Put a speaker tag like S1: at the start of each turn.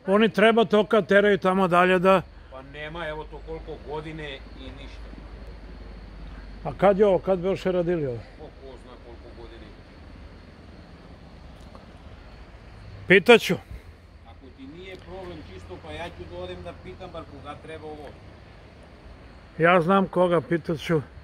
S1: Oni treba to kad teraju tamo dalje da...
S2: Pa nema, evo to koliko godine i ništa.
S1: A kad je ovo, kad bi još radili ovo?
S2: Ko zna koliko godine.
S1: Pitaću.
S2: Ako ti nije problem čisto, pa ja ću da odem da pitam bar koga treba ovo.
S1: Ja znam koga, pitaću.